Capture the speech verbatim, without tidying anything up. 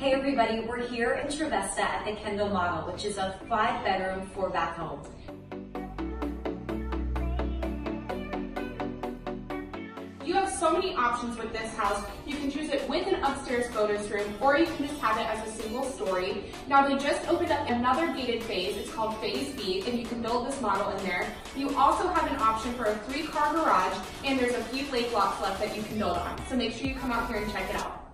Hey everybody, we're here in Trevesta at the Kendal model, which is a five bedroom, four bath home. You have so many options with this house. You can choose it with an upstairs bonus room, or you can just have it as a single story. Now they just opened up another gated phase. It's called Phase B, and you can build this model in there. You also have an option for a three car garage, and there's a few lake lots left that you can build on. So make sure you come out here and check it out.